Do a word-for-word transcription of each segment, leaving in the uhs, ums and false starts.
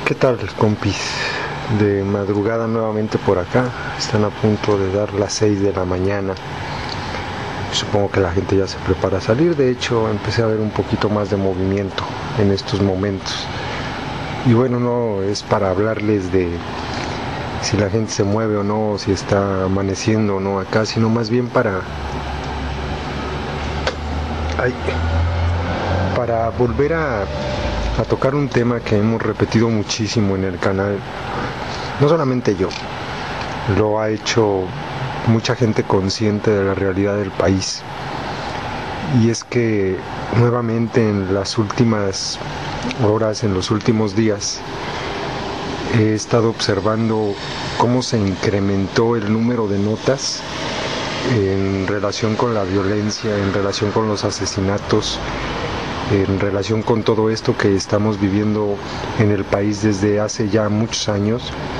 ¿Qué tal, compis? De madrugada nuevamente por acá. Están a punto de dar las seis de la mañana. Supongo que la gente ya se prepara a salir. De hecho, empecé a ver un poquito más de movimiento en estos momentos. Y bueno, no es para hablarles de si la gente se mueve o no, si está amaneciendo o no acá, sino más bien para... Ay, para volver a... a tocar un tema que hemos repetido muchísimo en el canal. No solamente yo, lo ha hecho mucha gente consciente de la realidad del país. Y es que nuevamente en las últimas horas, en los últimos días, he estado observando cómo se incrementó el número de notas en relación con la violencia, en relación con los asesinatos, en relación con todo esto que estamos viviendo en el país desde hace ya muchos años,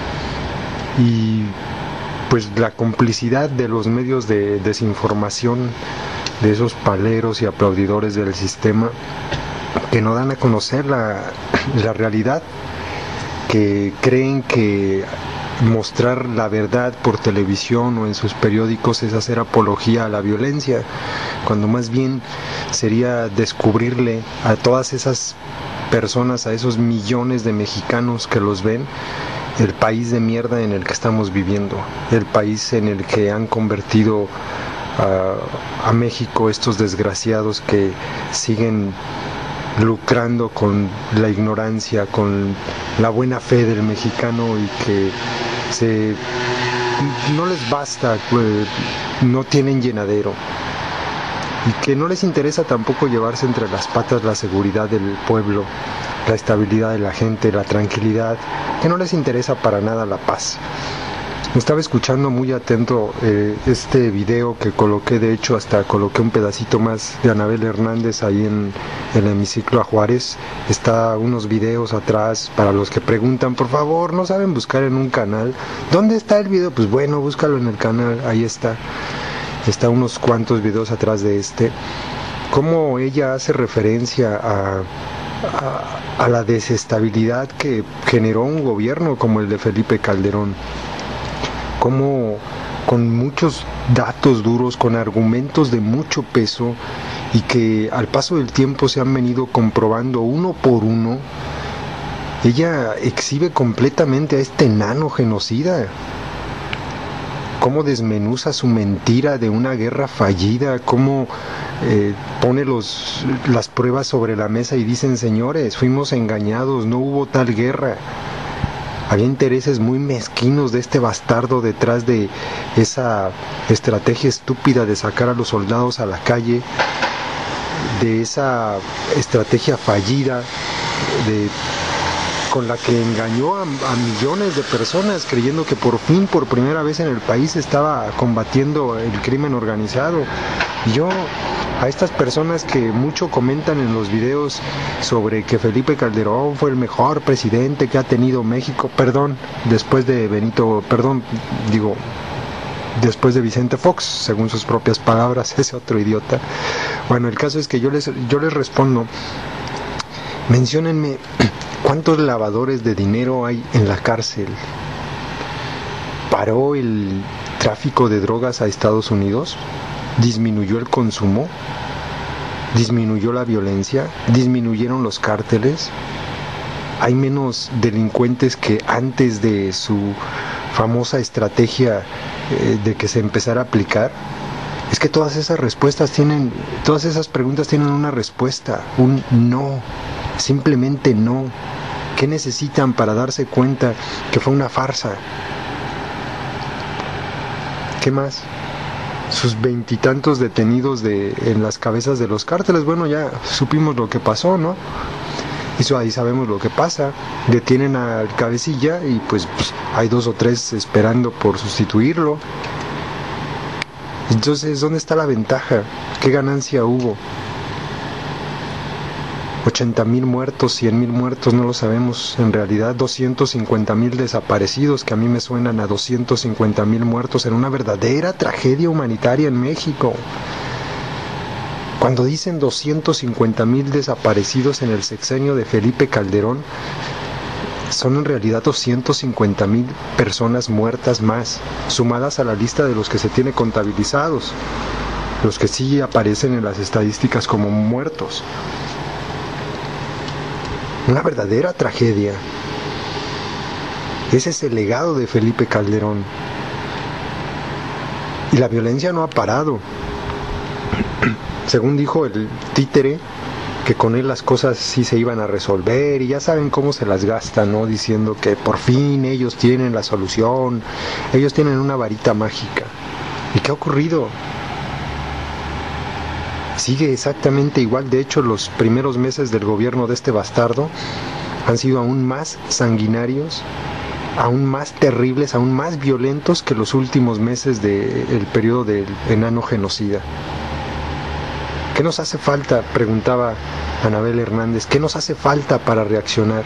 y pues la complicidad de los medios de desinformación, de esos paleros y aplaudidores del sistema que no dan a conocer la, la realidad, que creen que mostrar la verdad por televisión o en sus periódicos es hacer apología a la violencia, cuando más bien sería descubrirle a todas esas personas, a esos millones de mexicanos que los ven, el país de mierda en el que estamos viviendo, el país en el que han convertido a, a México estos desgraciados que siguen lucrando con la ignorancia, con la buena fe del mexicano, y que se, no les basta, pues, no tienen llenadero, y que no les interesa tampoco llevarse entre las patas la seguridad del pueblo, la estabilidad de la gente, la tranquilidad, que no les interesa para nada la paz. Estaba escuchando muy atento eh, este video que coloqué, de hecho hasta coloqué un pedacito más de Anabel Hernández ahí en el hemiciclo a Juárez. Está unos videos atrás para los que preguntan, por favor, no saben buscar en un canal. ¿Dónde está el video? Pues bueno, búscalo en el canal, ahí está. Está unos cuantos videos atrás de este. Cómo ella hace referencia a... A, a la desestabilidad que generó un gobierno como el de Felipe Calderón, como con muchos datos duros, con argumentos de mucho peso, y que al paso del tiempo se han venido comprobando uno por uno, ella exhibe completamente a este enano genocida. Cómo desmenuza su mentira de una guerra fallida, cómo eh, pone los, las pruebas sobre la mesa y dicen, señores, fuimos engañados, no hubo tal guerra. Había intereses muy mezquinos de este bastardo detrás de esa estrategia estúpida de sacar a los soldados a la calle, de esa estrategia fallida de... con la que engañó a, a millones de personas creyendo que por fin, por primera vez en el país, estaba combatiendo el crimen organizado. Y yo, a estas personas que mucho comentan en los videos sobre que Felipe Calderón fue el mejor presidente que ha tenido México, perdón, después de Benito, perdón, digo, después de Vicente Fox, según sus propias palabras, ese otro idiota. Bueno, el caso es que yo les, yo les respondo, menciónenme ¿cuántos lavadores de dinero hay en la cárcel? ¿Paró el tráfico de drogas a Estados Unidos? ¿Disminuyó el consumo? ¿Disminuyó la violencia? ¿Disminuyeron los cárteles? ¿Hay menos delincuentes que antes de su famosa estrategia eh, de que se empezara a aplicar? Es que todas esas respuestas tienen, todas esas preguntas tienen una respuesta, un no. Simplemente no. ¿Qué necesitan para darse cuenta que fue una farsa? ¿Qué más? Sus veintitantos detenidos de, en las cabezas de los cárteles. Bueno, ya supimos lo que pasó, ¿no? Eso ahí sabemos lo que pasa. Detienen al cabecilla y pues, pues hay dos o tres esperando por sustituirlo. Entonces, ¿dónde está la ventaja? ¿Qué ganancia hubo? ochenta mil muertos, cien mil muertos, no lo sabemos. En realidad, doscientos cincuenta mil desaparecidos, que a mí me suenan a doscientos cincuenta mil muertos en una verdadera tragedia humanitaria en México. Cuando dicen doscientos cincuenta mil desaparecidos en el sexenio de Felipe Calderón, son en realidad doscientas cincuenta mil personas muertas más, sumadas a la lista de los que se tiene contabilizados, los que sí aparecen en las estadísticas como muertos. Una verdadera tragedia. Ese es el legado de Felipe Calderón. Y la violencia no ha parado. Según dijo el títere, que con él las cosas sí se iban a resolver, y ya saben cómo se las gastan, ¿no? Diciendo que por fin ellos tienen la solución, ellos tienen una varita mágica. ¿Y qué ha ocurrido? Sigue exactamente igual. De hecho, los primeros meses del gobierno de este bastardo han sido aún más sanguinarios, aún más terribles, aún más violentos que los últimos meses del periodo del enano genocida. ¿Qué nos hace falta?, preguntaba Anabel Hernández. ¿Qué nos hace falta para reaccionar?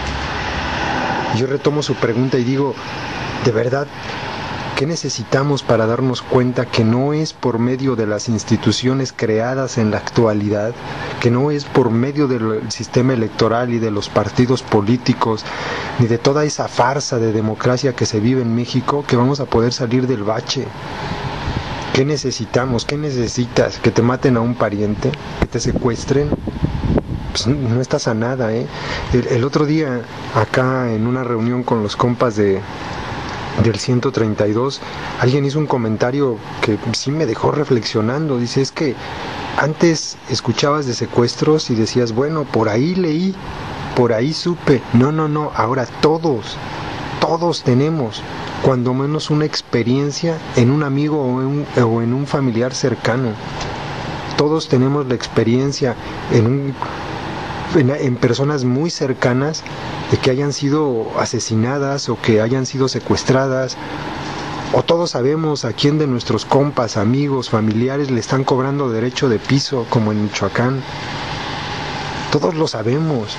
Yo retomo su pregunta y digo, de verdad, ¿qué necesitamos para darnos cuenta que no es por medio de las instituciones creadas en la actualidad, que no es por medio del sistema electoral y de los partidos políticos, ni de toda esa farsa de democracia que se vive en México, que vamos a poder salir del bache? ¿Qué necesitamos? ¿Qué necesitas? ¿Que te maten a un pariente? ¿Que te secuestren? Pues no estás a nada, ¿eh? El, el otro día, acá en una reunión con los compas de del ciento treinta y dos, alguien hizo un comentario que sí me dejó reflexionando. Dice, es que antes escuchabas de secuestros y decías, bueno, por ahí leí, por ahí supe. No, no, no, ahora todos, todos tenemos cuando menos una experiencia en un amigo o en un, o en un familiar cercano. Todos tenemos la experiencia en un En, en personas muy cercanas de que hayan sido asesinadas o que hayan sido secuestradas, o todos sabemos a quién de nuestros compas, amigos, familiares le están cobrando derecho de piso, como en Michoacán. Todos lo sabemos.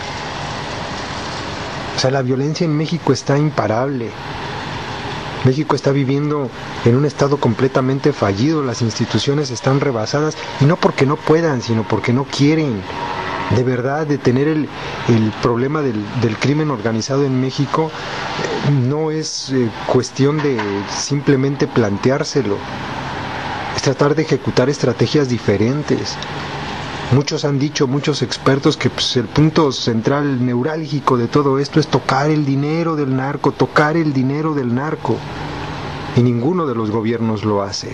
O sea, la violencia en México está imparable. México está viviendo en un estado completamente fallido, las instituciones están rebasadas, y no porque no puedan, sino porque no quieren. De verdad, detener el, el problema del, del crimen organizado en México eh, no es eh, cuestión de simplemente planteárselo, es tratar de ejecutar estrategias diferentes. Muchos han dicho, muchos expertos, que pues, el punto central neurálgico de todo esto es tocar el dinero del narco, tocar el dinero del narco, y ninguno de los gobiernos lo hace.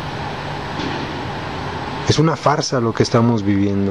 Es una farsa lo que estamos viviendo.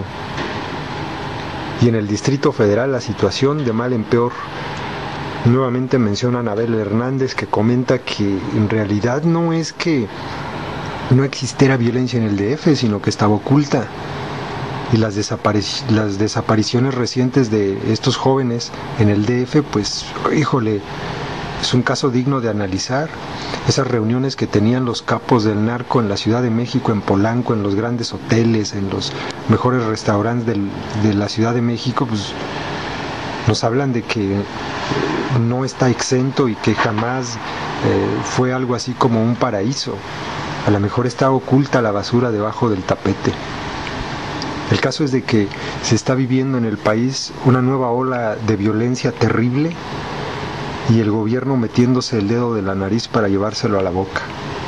Y en el Distrito Federal la situación de mal en peor. Nuevamente menciona Anabel Hernández, que comenta que en realidad no es que no existiera violencia en el D F, sino que estaba oculta. Y las, desaparic- las desapariciones recientes de estos jóvenes en el D F, pues, híjole, es un caso digno de analizar. Esas reuniones que tenían los capos del narco en la Ciudad de México, en Polanco, en los grandes hoteles, en los mejores restaurantes del, de la Ciudad de México, pues nos hablan de que no está exento y que jamás eh, fue algo así como un paraíso. A lo mejor está oculta la basura debajo del tapete. El caso es de que se está viviendo en el país una nueva ola de violencia terrible, y el gobierno metiéndose el dedo de la nariz para llevárselo a la boca.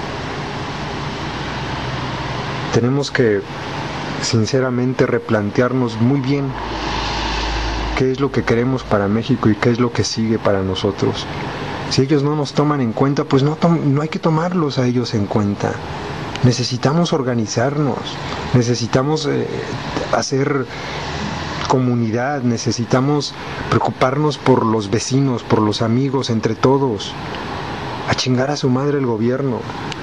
Tenemos que sinceramente replantearnos muy bien qué es lo que queremos para México y qué es lo que sigue para nosotros. Si ellos no nos toman en cuenta, pues no, no hay que tomarlos a ellos en cuenta. Necesitamos organizarnos, necesitamos eh, hacer comunidad, necesitamos preocuparnos por los vecinos, por los amigos, entre todos. A chingar a su madre el gobierno.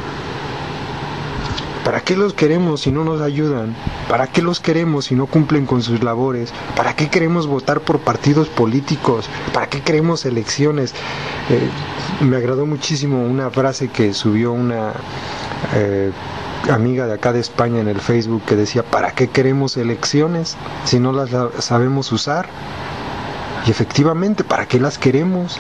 ¿Para qué los queremos si no nos ayudan? ¿Para qué los queremos si no cumplen con sus labores? ¿Para qué queremos votar por partidos políticos? ¿Para qué queremos elecciones? Eh, me agradó muchísimo una frase que subió una eh, amiga de acá de España en el Facebook, que decía, ¿para qué queremos elecciones si no las sabemos usar? Y efectivamente, ¿para qué las queremos?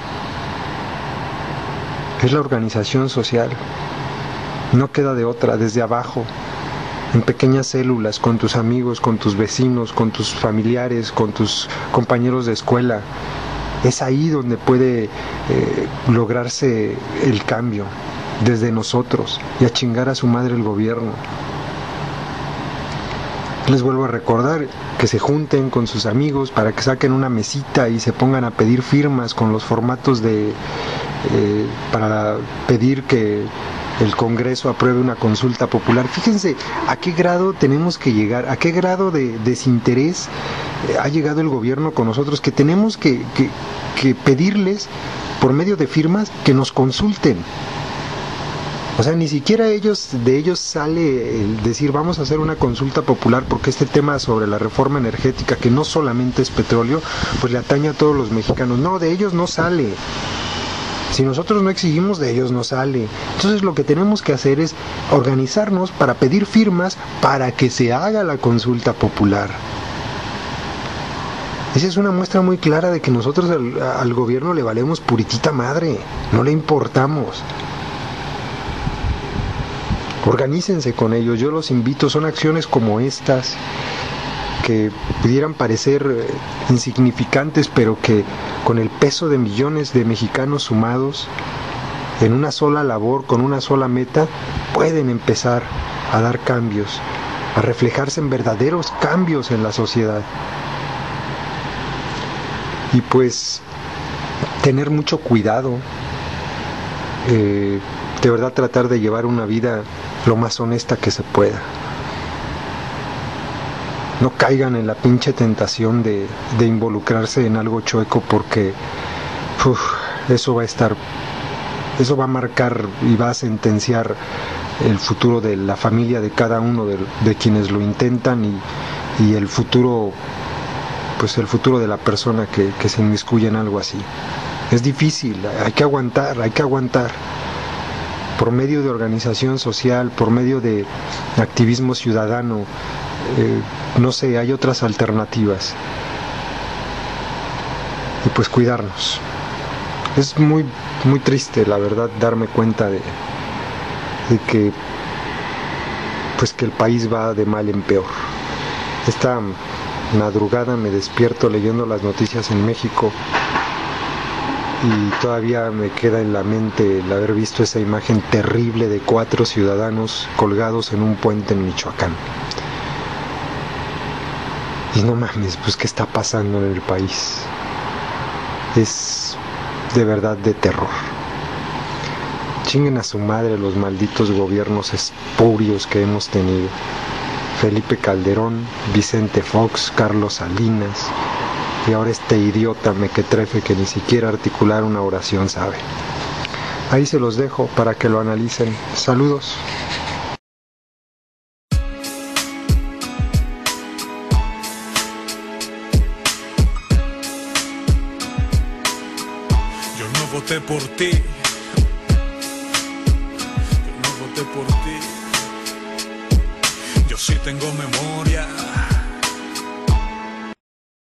Es la organización social. No queda de otra, desde abajo, en pequeñas células, con tus amigos, con tus vecinos, con tus familiares, con tus compañeros de escuela. Es ahí donde puede eh, lograrse el cambio, desde nosotros, y a chingar a su madre el gobierno. Les vuelvo a recordar que se junten con sus amigos para que saquen una mesita y se pongan a pedir firmas con los formatos de eh, para pedir que el Congreso apruebe una consulta popular. Fíjense a qué grado tenemos que llegar, a qué grado de desinterés eh, ha llegado el gobierno con nosotros, que tenemos que, que, que pedirles por medio de firmas que nos consulten. O sea, ni siquiera ellos, de ellos sale el decir vamos a hacer una consulta popular, porque este tema sobre la reforma energética, que no solamente es petróleo, pues le atañe a todos los mexicanos. No, de ellos no sale. Si nosotros no exigimos, de ellos no sale. Entonces lo que tenemos que hacer es organizarnos para pedir firmas para que se haga la consulta popular. Esa es una muestra muy clara de que nosotros al, al gobierno le valemos puritita madre, no le importamos. Organícense con ellos, yo los invito, son acciones como estas que pudieran parecer insignificantes, pero que con el peso de millones de mexicanos sumados en una sola labor, con una sola meta, pueden empezar a dar cambios, a reflejarse en verdaderos cambios en la sociedad. Y pues tener mucho cuidado, eh, de verdad tratar de llevar una vida lo más honesta que se pueda. No caigan en la pinche tentación de, de involucrarse en algo chueco, porque uf, eso va a estar, eso va a marcar y va a sentenciar el futuro de la familia de cada uno de, de quienes lo intentan, y, y el futuro, pues el futuro de la persona que, que se inmiscuye en algo así. Es difícil, hay que aguantar, hay que aguantar. Por medio de organización social, por medio de activismo ciudadano, eh, no sé, hay otras alternativas. Y pues cuidarnos. Es muy, muy triste, la verdad, darme cuenta de, de que, pues que el país va de mal en peor. Esta madrugada me despierto leyendo las noticias en México, y todavía me queda en la mente el haber visto esa imagen terrible de cuatro ciudadanos colgados en un puente en Michoacán. Y no mames, pues ¿qué está pasando en el país? Es de verdad de terror. Chinguen a su madre los malditos gobiernos espurios que hemos tenido. Felipe Calderón, Vicente Fox, Carlos Salinas, y ahora este idiota mequetrefe que ni siquiera articular una oración sabe. Ahí se los dejo para que lo analicen. Saludos. Yo no voté por ti. Yo no voté por ti. Yo sí tengo memoria.